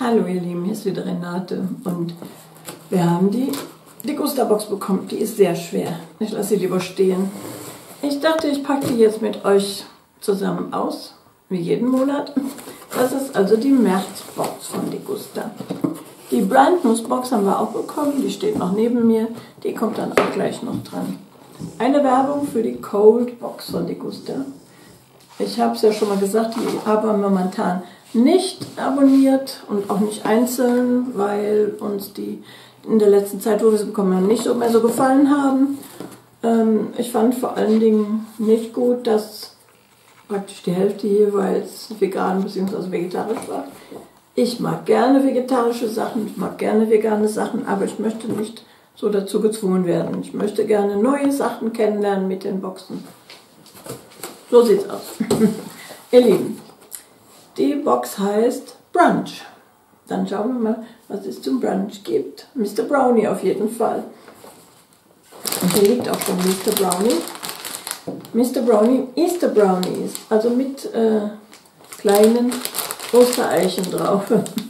Hallo ihr Lieben, hier ist wieder Renate und wir haben die Degusta-Box bekommen. Die ist sehr schwer. Ich lasse sie lieber stehen. Ich dachte, ich packe die jetzt mit euch zusammen aus, wie jeden Monat. Das ist also die März-Box von Degusta. Die Brandnuss-Box haben wir auch bekommen, die steht noch neben mir. Die kommt dann auch gleich noch dran. Eine Werbung für die Cold-Box von Degusta. Ich habe es ja schon mal gesagt, die haben wir momentan nicht abonniert und auch nicht einzeln, weil uns die in der letzten Zeit, wo wir sie bekommen haben, nicht so mehr so gefallen haben. Ich fand vor allen Dingen nicht gut, dass praktisch die Hälfte jeweils vegan bzw. vegetarisch war. Ich mag gerne vegetarische Sachen, ich mag gerne vegane Sachen, aber ich möchte nicht so dazu gezwungen werden. Ich möchte gerne neue Sachen kennenlernen mit den Boxen. So sieht's aus. Ihr Lieben, die Box heißt Brunch. Dann schauen wir mal, was es zum Brunch gibt. Mr. Brownie auf jeden Fall. Und hier liegt auch schon Mr. Brownie. Mr. Brownie, Easter Brownies, also mit kleinen Ostereichen drauf.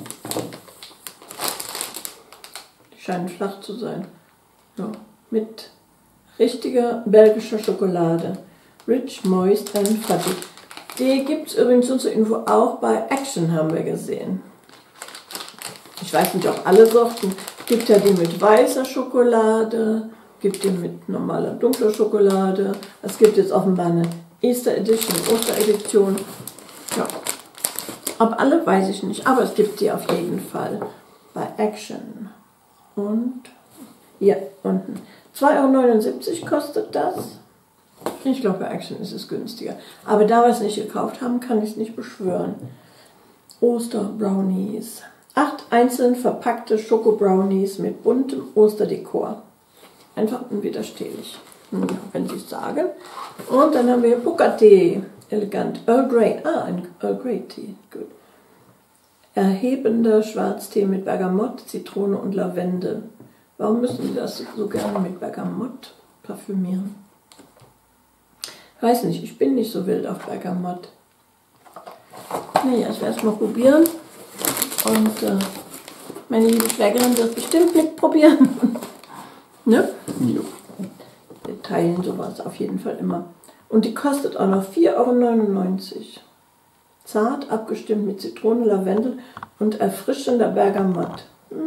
Die scheinen flach zu sein. Ja, mit richtiger belgischer Schokolade. Rich, moist and fudgy. Die gibt es übrigens zur Info auch bei Action, haben wir gesehen. Ich weiß nicht, ob alle Sorten. Es gibt ja die mit weißer Schokolade, gibt die mit normaler dunkler Schokolade. Es gibt jetzt offenbar eine Easter Edition, Osteredition. Ja. Ob alle, weiß ich nicht, aber es gibt die auf jeden Fall bei Action. Und hier unten. 2,79 € kostet das. Ich glaube, bei Action ist es günstiger. Aber da wir es nicht gekauft haben, kann ich es nicht beschwören. Osterbrownies. 8 einzeln verpackte Schokobrownies mit buntem Osterdekor. Einfach unwiderstehlich, wenn Sie es sagen. Und dann haben wir Pucca-Tee. Elegant. Earl Grey. Ah, ein Earl Grey Tee. Gut. Erhebender Schwarztee mit Bergamott, Zitrone und Lavendel. Warum müssen Sie das so gerne mit Bergamott parfümieren? Weiß nicht, ich bin nicht so wild auf Bergamott. Naja, ich werde es mal probieren. Und meine liebe Schwägerin wird bestimmt mitprobieren. Ne? Jo. Wir teilen sowas auf jeden Fall immer. Und die kostet auch noch 4,99 €. Zart abgestimmt mit Zitrone, Lavendel und erfrischender Bergamott.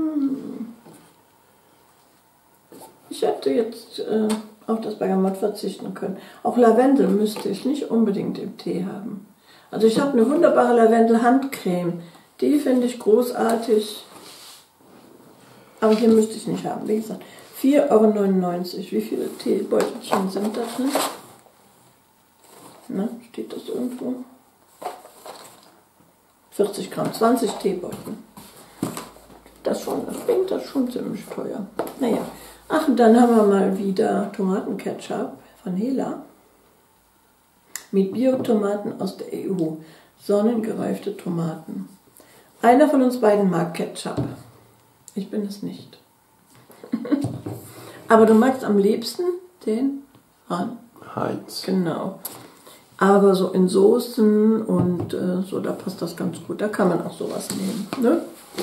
Ich hätte jetzt auf das Bergamott verzichten können. Auch Lavendel müsste ich nicht unbedingt im Tee haben. Also ich habe eine wunderbare Lavendel-Handcreme. Die finde ich großartig. Aber hier müsste ich nicht haben. Wie gesagt, 4,99 €. Wie viele Teebeutelchen sind da drin? Na, steht das irgendwo? 40 Gramm, 20 Teebeutel. Das klingt das schon ziemlich teuer. Naja. Ach, und dann haben wir mal wieder Tomatenketchup von Hela. Mit Biotomaten aus der EU. Sonnengereifte Tomaten. Einer von uns beiden mag Ketchup. Ich bin es nicht. Aber du magst am liebsten den Heinz. Genau. Aber so in Soßen und so, da passt das ganz gut. Da kann man auch sowas nehmen. Ne?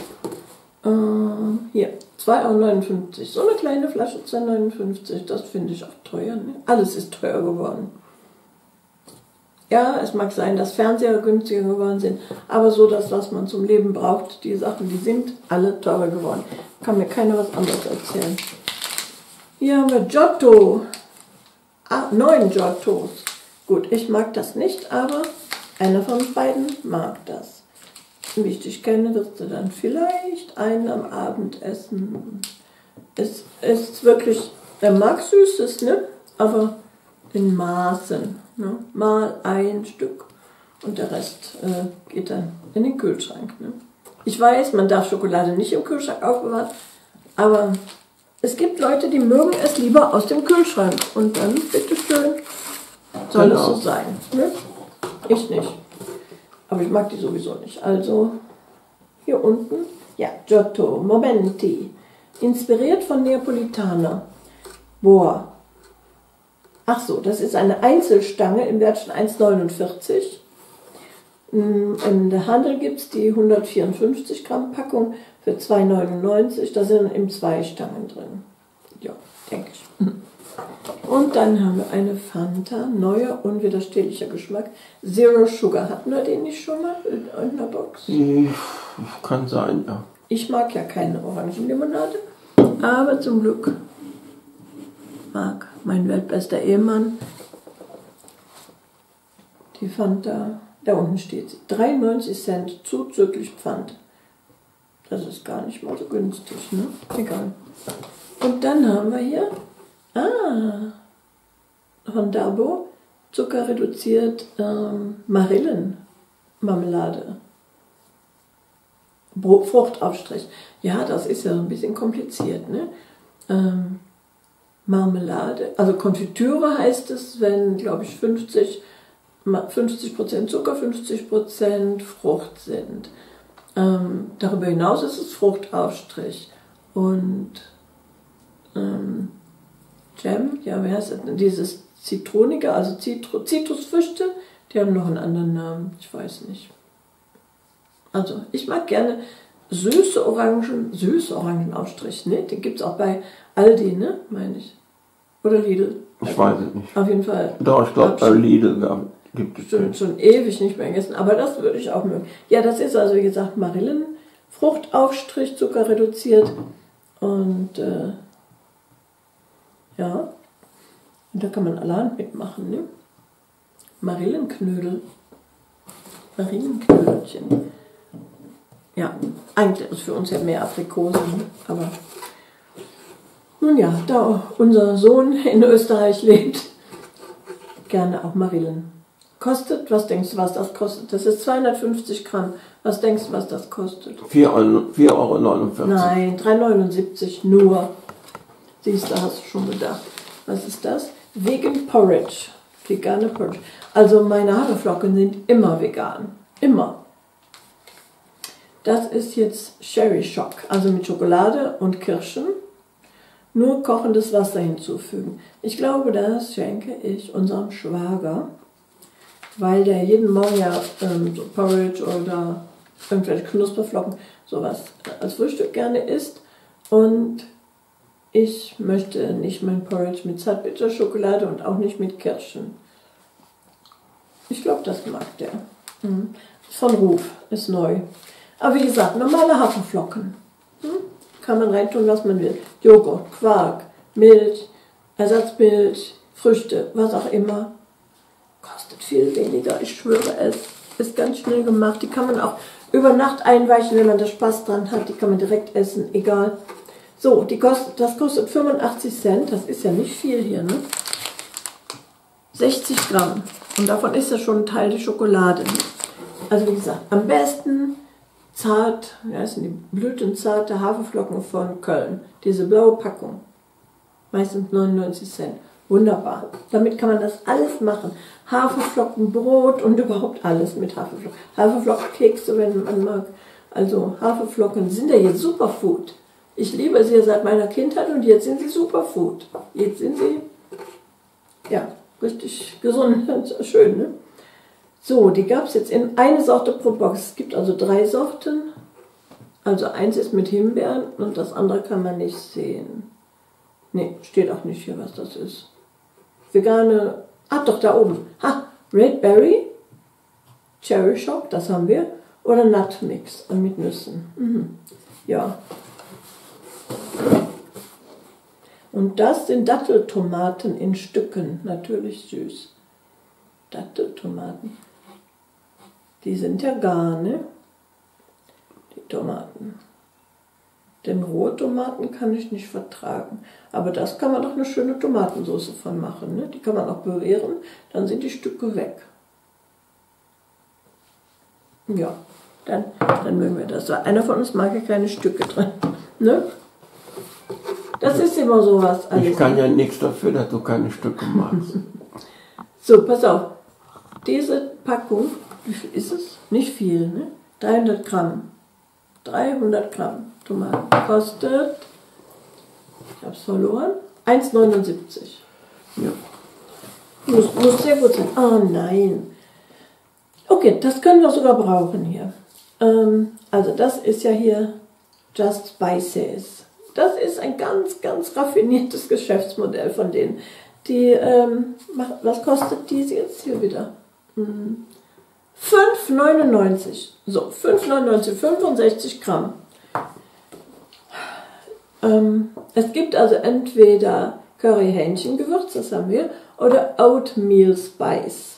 Hier, 2,59 €. So eine kleine Flasche, 2,59 €. Das finde ich auch teuer. Ne? Alles ist teuer geworden. Ja, es mag sein, dass Fernseher günstiger geworden sind, aber so das, was man zum Leben braucht, die Sachen, die sind alle teurer geworden. Kann mir keiner was anderes erzählen. Hier haben wir Giotto. 9 Giottos. Gut, ich mag das nicht, aber einer von uns beiden mag das. Wie ich dich kenne, wirst du dann vielleicht einen am Abend essen. Es ist wirklich, er mag Süßes, ne? Aber in Maßen. Ne? Mal ein Stück und der Rest geht dann in den Kühlschrank. Ne? Ich weiß, man darf Schokolade nicht im Kühlschrank aufbewahren, aber es gibt Leute, die mögen es lieber aus dem Kühlschrank. Und dann, bitteschön, soll es so sein. Ne? Ich nicht. Aber ich mag die sowieso nicht. Also hier unten, ja, Giotto, Momenti. Inspiriert von Neapolitaner. Boah. Ach so, das ist eine Einzelstange im Wert von 1,49 €. In der Handel gibt es die 154 Gramm Packung für 2,99. Da sind eben 2 Stangen drin. Ja, denke ich. Und dann haben wir eine Fanta, neuer, unwiderstehlicher Geschmack. Zero Sugar. Hatten wir den nicht schon mal in einer Box? Kann sein, ja. Ich mag ja keine Orangenlimonade, aber zum Glück mag mein weltbester Ehemann die Fanta. Da unten steht sie. 93 Cent zuzüglich Pfand. Das ist gar nicht mal so günstig, ne? Egal. Und dann haben wir hier, von Dabo, zuckerreduziert Marillenmarmelade. Fruchtaufstrich. Ja, das ist ja so ein bisschen kompliziert, ne? Marmelade, also Konfitüre heißt es, wenn, glaube ich, 50% Zucker, 50% Frucht sind. Darüber hinaus ist es Fruchtaufstrich. Und Jam, ja, wie heißt das denn? Dieses Zitronige, also Zitrusfrüchte, die haben noch einen anderen Namen, ich weiß nicht. Also, ich mag gerne süße Orangenaufstrich, ne? Den gibt es auch bei Aldi, ne, meine ich. Oder Lidl. Ich weiß es nicht. Auf jeden Fall. Doch, ich glaube, bei Lidl gibt es schon ewig nicht mehr gegessen, aber das würde ich auch mögen. Ja, das ist also, wie gesagt, Marillenfruchtaufstrich, Zucker reduziert. Und ja, und da kann man allerhand mitmachen, ne? Marillenknödelchen. Ja, eigentlich ist für uns ja mehr Aprikosen, aber nun ja, da unser Sohn in Österreich lebt, gerne auch Marillen. Kostet, was denkst du, was das kostet? Das ist 250 Gramm. Was denkst du, was das kostet? 4,49 Euro. Nein, 3,79 nur. Siehst du, hast du schon gedacht. Was ist das? Vegan Porridge. Vegane Porridge. Also meine Haferflocken sind immer vegan. Immer. Das ist jetzt Sherry Shock. Also mit Schokolade und Kirschen. Nur kochendes Wasser hinzufügen. Ich glaube, das schenke ich unserem Schwager, weil der jeden Morgen ja so Porridge oder irgendwelche Knusperflocken, sowas als Frühstück gerne isst. Und ich möchte nicht mein Porridge mit Zartbitterschokolade und auch nicht mit Kirschen. Ich glaube, das mag der. Von Ruf, ist neu. Aber wie gesagt, normale Haferflocken. Kann man reintun, was man will. Joghurt, Quark, Milch, Ersatzmilch, Früchte, was auch immer. Kostet viel weniger, ich schwöre es. Ist ganz schnell gemacht. Die kann man auch über Nacht einweichen, wenn man da Spaß dran hat. Die kann man direkt essen, egal. So, das kostet 85 Cent. Das ist ja nicht viel hier, ne? 60 Gramm. Und davon ist ja schon ein Teil die Schokolade. Also wie gesagt, am besten zart, wie heißen die, blütenzarte Haferflocken von Köln. Diese blaue Packung. Meistens 99 Cent. Wunderbar. Damit kann man das alles machen. Haferflocken, Brot und überhaupt alles mit Haferflocken. Haferflockenkekse, wenn man mag. Also Haferflocken sind ja jetzt Superfood. Ich liebe sie seit meiner Kindheit und jetzt sind sie Superfood. Jetzt sind sie, ja, richtig gesund. Schön, ne? So, die gab es jetzt in eine Sorte pro Box. Es gibt also 3 Sorten. Also eins ist mit Himbeeren und das andere kann man nicht sehen. Ne, steht auch nicht hier, was das ist. Vegane, doch, da oben. Red Berry, Cherry Shock, das haben wir. Oder Nut Mix mit Nüssen. Ja. Und das sind Datteltomaten in Stücken. Natürlich süß. Datteltomaten. Die sind ja gar, ne? Die Tomaten. Denn rohe Tomaten kann ich nicht vertragen. Aber das kann man doch eine schöne Tomatensauce von machen, ne? Die kann man auch pürieren, dann sind die Stücke weg. Ja, dann mögen wir das. Weil einer von uns mag ja keine Stücke drin, ne? Das ist immer sowas. Ich kann ja nichts dafür, dass du keine Stücke machst. So, pass auf. Diese Packung, wie viel ist es? Nicht viel, ne? 300 Gramm. 300 Gramm Tomaten kostet, ich habe es verloren, 1,79. Ja. Muss sehr gut sein. Oh nein. Oh, Okay, das können wir sogar brauchen hier. Also das ist ja hier Just Spices. Das ist ein ganz, ganz raffiniertes Geschäftsmodell von denen. Die, was kostet diese jetzt hier wieder? 5,99. So, 5,99, 65 Gramm. Es gibt also entweder Curry-Hähnchengewürz, das haben wir, oder Oatmeal Spice.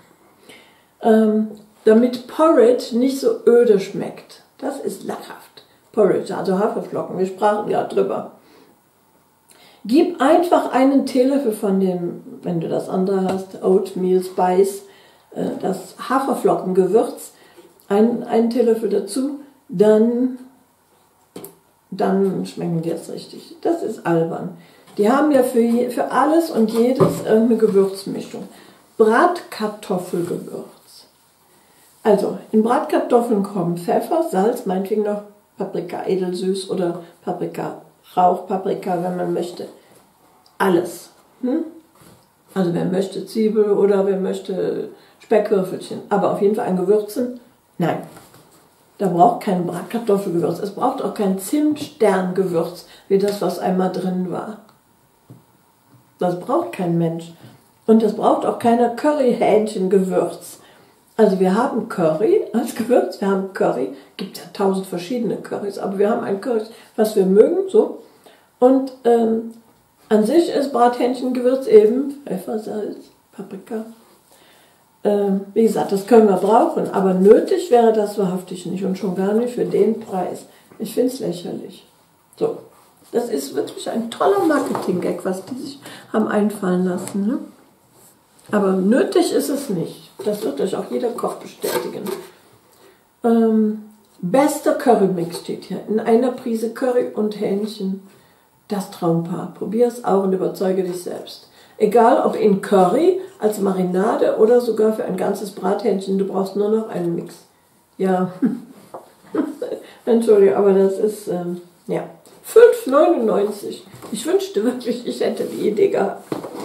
Damit Porridge nicht so öde schmeckt. Das ist lachhaft. Porridge, also Haferflocken, wir sprachen ja drüber. Gib einfach einen Teelöffel von dem, wenn du das andere hast, Oatmeal Spice, das Haferflockengewürz, einen Teelöffel dazu, dann schmecken die jetzt richtig. Das ist albern. Die haben ja für alles und jedes irgendeine Gewürzmischung. Bratkartoffelgewürz. Also, in Bratkartoffeln kommen Pfeffer, Salz, meinetwegen noch Paprika edelsüß oder Paprika, Rauchpaprika, wenn man möchte. Alles. Also wer möchte Zwiebel oder wer möchte Speckwürfelchen. Aber auf jeden Fall an Gewürzen, nein. Da braucht kein Bratkartoffelgewürz. Es braucht auch kein Zimtsterngewürz, wie das, was einmal drin war. Das braucht kein Mensch. Und es braucht auch keine Curry-Hähnchengewürz. Also wir haben Curry als Gewürz, wir haben Curry, gibt ja 1000 verschiedene Currys, aber wir haben ein Curry, was wir mögen, so. Und an sich ist Brathähnchengewürz eben Pfeffer, Salz, Paprika. Wie gesagt, das können wir brauchen, aber nötig wäre das wahrhaftig nicht und schon gar nicht für den Preis. Ich finde es lächerlich. So, das ist wirklich ein toller Marketing-Gag, was die sich haben einfallen lassen. Ne? Aber nötig ist es nicht. Das wird euch auch jeder Koch bestätigen. Bester Currymix steht hier. In einer Prise Curry und Hähnchen. Das Traumpaar. Probier es auch und überzeuge dich selbst. Egal ob in Curry, als Marinade oder sogar für ein ganzes Brathähnchen. Du brauchst nur noch einen Mix. Ja. Entschuldigung, aber das ist, ja. 5,99. Ich wünschte wirklich, ich hätte die Idee gehabt.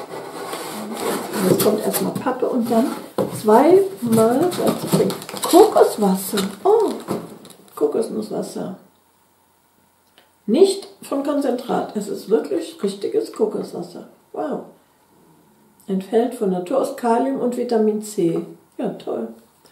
Jetzt kommt erstmal Pappe und dann zweimal Kokoswasser. Oh, Kokosnusswasser. Nicht von Konzentrat, es ist wirklich richtiges Kokoswasser. Wow. Enthält von Natur aus Kalium und Vitamin C. Ja, toll.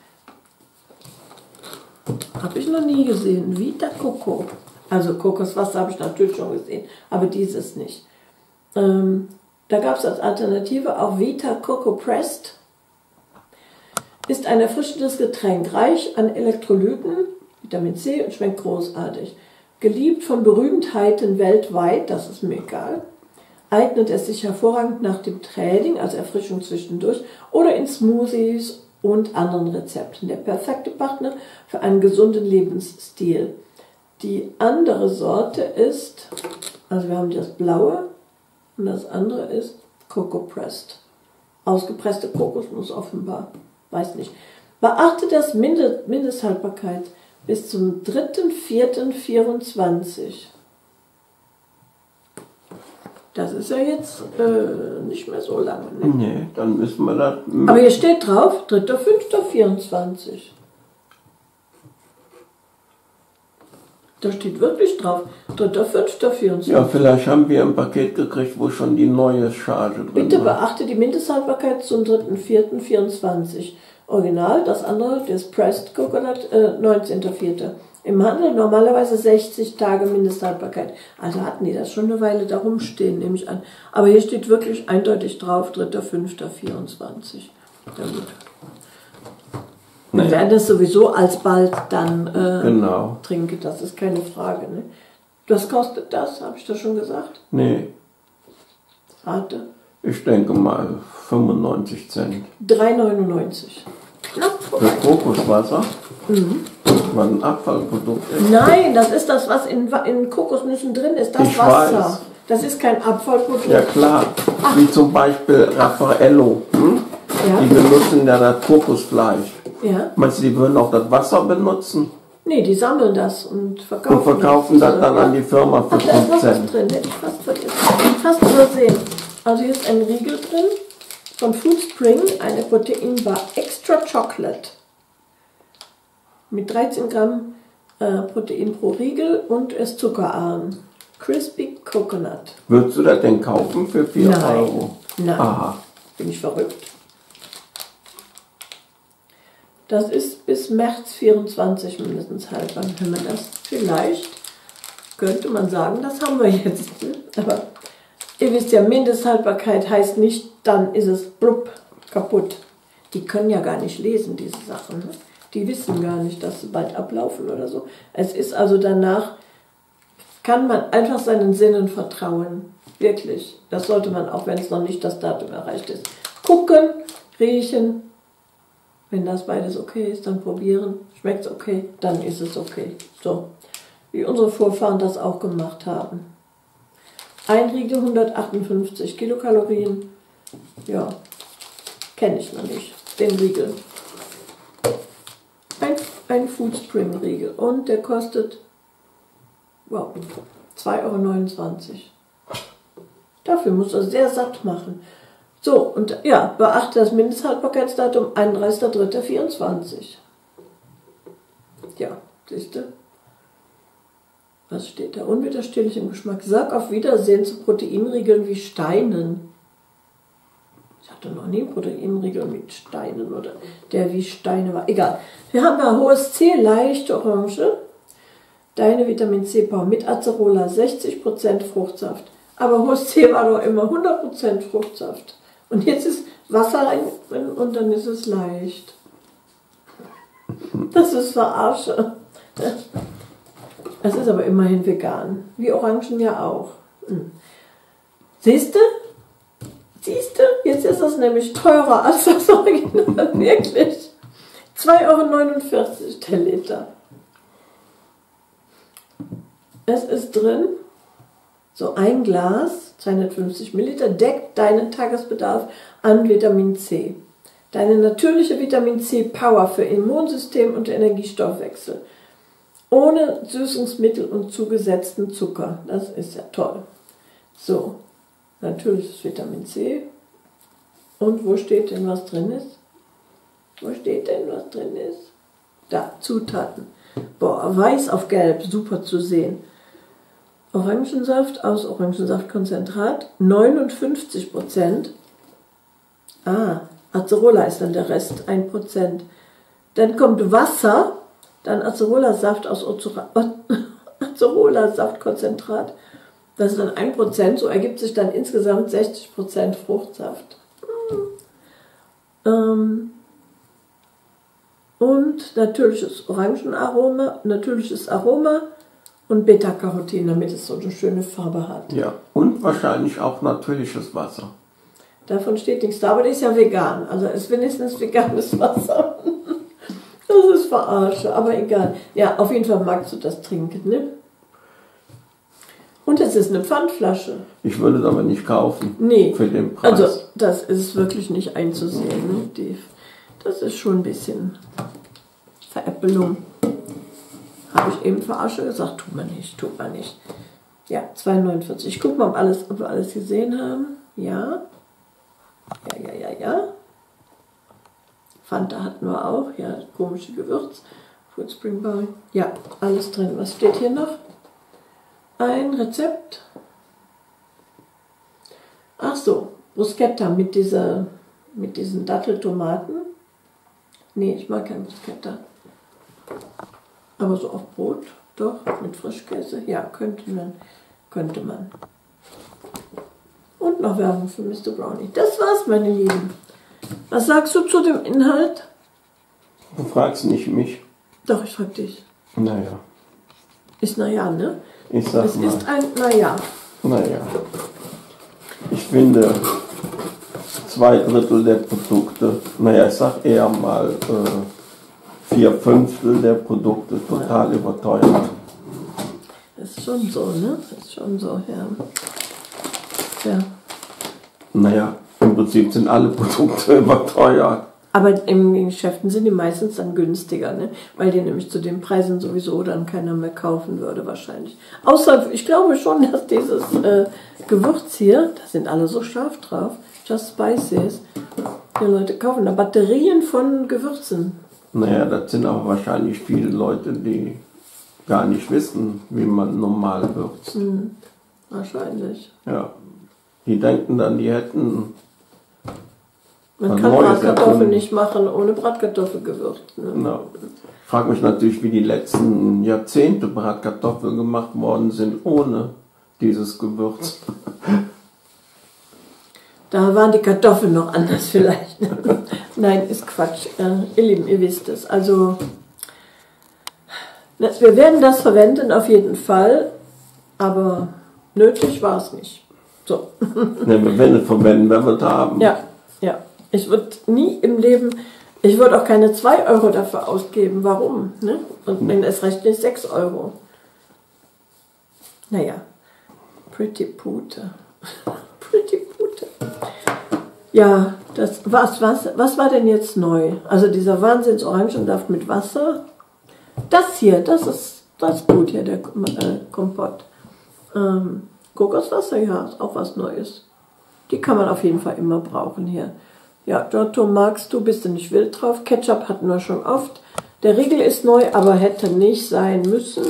Habe ich noch nie gesehen. Vita Coco. Also Kokoswasser habe ich natürlich schon gesehen, aber dieses nicht. Da gab es als Alternative auch Vita Coco Pressed. Ist ein erfrischendes Getränk, reich an Elektrolyten, Vitamin C und schmeckt großartig. Geliebt von Berühmtheiten weltweit, das ist mir egal, eignet es sich hervorragend nach dem Training, als Erfrischung zwischendurch, oder in Smoothies und anderen Rezepten. Der perfekte Partner für einen gesunden Lebensstil. Die andere Sorte ist, also wir haben das blaue und das andere ist Coco Pressed. Ausgepresste Kokosnuss offenbar, weiß nicht. Beachte das Mindesthaltbarkeit bis zum 3.4.24. Das ist ja jetzt nicht mehr so lange. Ne? Nee, dann müssen wir das... Aber hier steht drauf, 3.5.24. Da steht wirklich drauf, 3.5.24. Ja, vielleicht haben wir ein Paket gekriegt, wo schon die neue Charge drin Bitte war. beachte die Mindesthaltbarkeit zum 3.4.24. Original, das andere, das Pressed Coconut, 19.04. Im Handel normalerweise 60 Tage Mindesthaltbarkeit. Also hatten die das schon eine Weile da rumstehen, nehme ich an. Aber hier steht wirklich eindeutig drauf, 3.5.24. Ja gut. Wir werden das sowieso alsbald dann genau. trinken, das ist keine Frage. Ne? Was kostet das? Habe ich das schon gesagt? Nee. Rate. Ich denke mal 95 Cent. 3,99. Knapp vorbei. Für Kokoswasser? Mhm. Was ein Abfallprodukt ist. Nein, das ist das, was in Kokosnüssen drin ist. Das ich Wasser. Weiß. Das ist kein Abfallprodukt. Ja klar. Ach. Wie zum Beispiel Raffaello. Ja. Die benutzen ja das Kokosfleisch. Ja. Meinst du, die würden auch das Wasser benutzen? Nee, die sammeln das und verkaufen, das dann an die Firma für 5 Cent. Drin, hätte ich fast vergessen. Fast übersehen. Also hier ist ein Riegel drin von Food Spring, eine Proteinbar Extra Chocolate. mit 13 Gramm Protein pro Riegel und ist zuckerarm. Crispy Coconut. Würdest du das denn kaufen für 4 Euro? Nein. Aha. Bin ich verrückt. Das ist bis März 24 mindestens haltbar. Wenn man das vielleicht, könnte man sagen, das haben wir jetzt. Aber ihr wisst ja, Mindesthaltbarkeit heißt nicht, dann ist es blub, kaputt. Die können ja gar nicht lesen, diese Sachen. Ne? Die wissen gar nicht, dass sie bald ablaufen oder so. Es ist also danach, kann man einfach seinen Sinnen vertrauen. Wirklich. Das sollte man auch, wenn es noch nicht das Datum erreicht ist. Gucken, riechen. Wenn das beides okay ist, dann probieren. Schmeckt es okay, dann ist es okay. So, wie unsere Vorfahren das auch gemacht haben. Ein Riegel 158 Kilokalorien. Ja, kenne ich noch nicht. Den Riegel. Ein Foodspring Riegel. Und der kostet, wow, 2,29 Euro. Dafür muss er sehr satt machen. So, und ja, beachte das Mindesthaltbarkeitsdatum 31.03.24. Ja, siehst du? Was steht da? Unwiderstehlich im Geschmack. Sag auf Wiedersehen zu Proteinriegeln wie Steinen. Ich hatte noch nie einen Proteinriegel mit Steinen oder der wie Steine war. Egal. Wir haben ja hohes C, leichte Orange. Deine Vitamin C Power mit Acerola, 60% Fruchtsaft. Aber hohes C war doch immer 100% Fruchtsaft. Und jetzt ist Wasser rein und dann ist es leicht. Das ist Verarsche. Es ist aber immerhin vegan. Wie Orangen ja auch. Siehst du? Siehst du? Jetzt ist es nämlich teurer als das Original. Wirklich. 2,49 Euro der Liter. Es ist drin. So ein Glas, 250 Milliliter, deckt deinen Tagesbedarf an Vitamin C. Deine natürliche Vitamin C Power für Immunsystem und Energiestoffwechsel. Ohne Süßungsmittel und zugesetzten Zucker. Das ist ja toll. So, natürliches Vitamin C. Und wo steht denn, was drin ist? Wo steht denn, was drin ist? Da, Zutaten. Boah, weiß auf gelb, super zu sehen. Orangensaft aus Orangensaftkonzentrat, 59%. Acerola ist dann der Rest, 1%. Dann kommt Wasser, dann Acerola-Saft aus Acerola-Saftkonzentrat. Das ist dann 1%, so ergibt sich dann insgesamt 60% Fruchtsaft. Und natürliches Orangenaroma, natürliches Aroma und Beta-Carotin, damit es so eine schöne Farbe hat. Ja, und wahrscheinlich auch natürliches Wasser. Davon steht nichts da, aber das ist ja vegan. Also es ist wenigstens veganes Wasser. Das ist Verarsche, aber egal. Ja, auf jeden Fall magst du das trinken, ne? Und es ist eine Pfandflasche. Ich würde es aber nicht kaufen. Nee. Für den Preis. Also das ist wirklich nicht einzusehen. Ne? Das ist schon ein bisschen Veräppelung. Habe ich eben Verarsche gesagt? Tut man nicht. Ja, 2,49. Ich gucke mal, ob wir alles gesehen haben. Ja. Ja. Fanta hatten wir auch. Ja, komische Gewürz. Food Spring Bowl. Ja, alles drin. Was steht hier noch? Ein Rezept. Ach so, Bruschetta mit diesen Datteltomaten. Nee, ich mag kein Bruschetta. Aber so auf Brot, doch, mit Frischkäse. Ja, könnte man. Und noch Werbung für Mr. Brownie. Das war's, meine Lieben. Was sagst du zu dem Inhalt? Du fragst nicht mich. Doch, ich frag dich. Naja. Ist naja, ne? Ich sag es mal. ist ein naja. Naja. Ich finde 2/3 der Produkte, ich sag eher mal 4/5 der Produkte total überteuert. Das ist schon so, ne? Das ist schon so, ja. Naja, im Prinzip sind alle Produkte überteuert. Aber in den Geschäften sind die meistens dann günstiger, ne? Weil die nämlich zu den Preisen sowieso dann keiner mehr kaufen würde wahrscheinlich. Außer, ich glaube schon, dass dieses Gewürz hier, da sind alle so scharf drauf, Just Spices, die Leute kaufen da Batterien von Gewürzen. Naja, das sind auch wahrscheinlich viele Leute, die gar nicht wissen, wie man normal würzt. Wahrscheinlich. Ja. Die denken dann, die hätten. Man kann Bratkartoffeln nicht machen ohne Bratkartoffelgewürz. Ne? Genau. Ich frage mich natürlich, wie die letzten Jahrzehnte Bratkartoffeln gemacht worden sind ohne dieses Gewürz. Da waren die Kartoffeln noch anders vielleicht. Nein, ist Quatsch. Ihr Lieben, ihr wisst es. Also, wir werden das verwenden auf jeden Fall, aber nötig war es nicht. So. Ne, wir werden es verwenden, wenn wir es haben. Ja, ja. Ich würde nie im Leben, ich würde auch keine 2 Euro dafür ausgeben. Warum? Ne? Und wenn es recht nicht 6 Euro. Naja, Pretty Pute. Pretty Pute. Ja, was war denn jetzt neu? Also dieser Wahnsinns-Orangensaft mit Wasser. Das hier, das ist gut hier, der Kompott. Kokoswasser, ja, ist auch was Neues. Die kann man auf jeden Fall immer brauchen hier. Ja, Giotto magst du, bist du nicht wild drauf. Ketchup hatten wir schon oft. Der Riegel ist neu, aber hätte nicht sein müssen.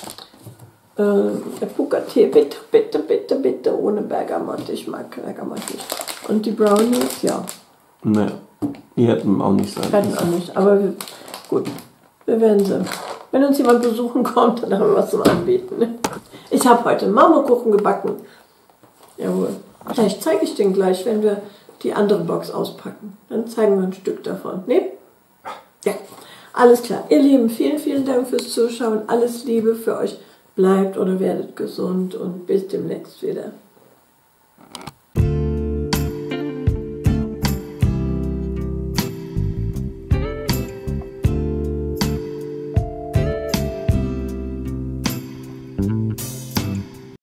Der Puka-Tee, bitte, bitte, bitte, bitte, ohne Bergamott. Ich mag Bergamott nicht. Und die Brownies, ja. Ne, die hätten auch nicht sein müssen. Hätten auch nicht, aber gut, wir werden sie. Wenn uns jemand besuchen kommt, dann haben wir was zum Anbieten. Ne? Ich habe heute Marmorkuchen gebacken. Jawohl. Vielleicht zeige ich den gleich, wenn wir die andere Box auspacken. Dann zeigen wir ein Stück davon. Ne? Ja, alles klar. Ihr Lieben, vielen, vielen Dank fürs Zuschauen. Alles Liebe für euch. Bleibt oder werdet gesund und bis demnächst wieder.